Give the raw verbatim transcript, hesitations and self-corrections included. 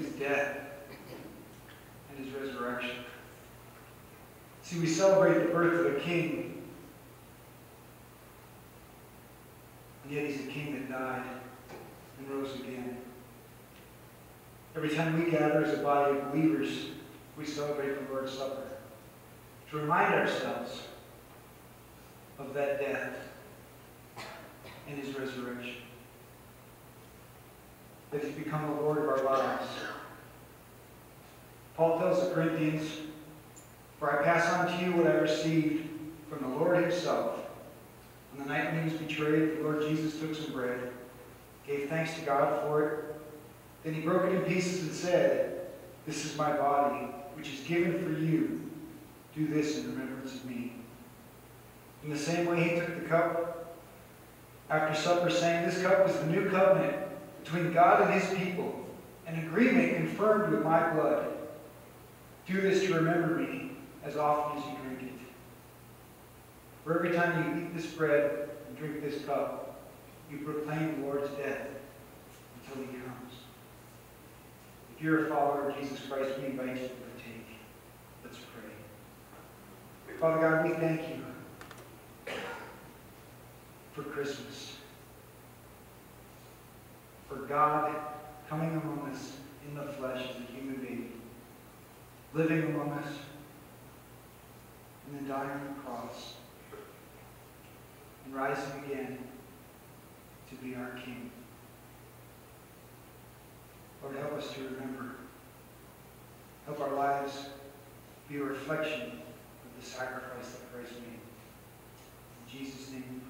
his death and his resurrection. See, we celebrate the birth of a king, and yet he's a king that died and rose again. Every time we gather as a body of believers, we celebrate the Lord's Supper to remind ourselves of that death and his resurrection. That he's become the Lord of our lives. Paul tells the Corinthians, "For I pass on to you what I received from the Lord himself. On the night when he was betrayed, the Lord Jesus took some bread, gave thanks to God for it. Then he broke it in pieces and said, 'This is my body, which is given for you. Do this in remembrance of me.' In the same way he took the cup after supper, saying, 'This cup is the new covenant between God and his people, an agreement confirmed with my blood. Do this to remember me as often as you drink it.' For every time you eat this bread and drink this cup, you proclaim the Lord's death until he comes." If you're a follower of Jesus Christ, we invite you to partake. Let's pray. Father God, we thank you for Christmas. For God coming among us in the flesh as a human being, living among us, and then dying on the cross, and rising again to be our King. Lord, help us to remember. Help our lives be a reflection of the sacrifice that Christ made. In Jesus' name we pray.